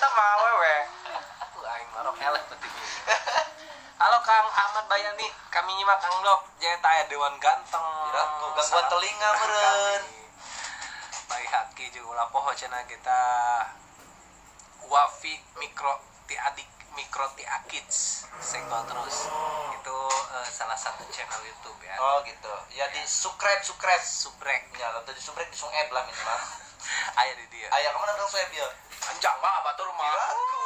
eta mah awewe. Aing marok elek teh ini. Halo Kang Ahmad Bayani, kami nyimak Kang Dok. Jeta aya dewan ganteng. Ratu gangguan telinga meureun. Baik haki jeung ulah poho cenah kita Wafi Mikro ti Akids senggol terus. Itu salah satu channel YouTube ya. Oh gitu. Ya di subrek. Subrek. Ya, atau di subrek di Sung Eb lah minimal. Aya di dia. Aya kemana dong Sung Eb ya? Anjang mah batur mah. Aku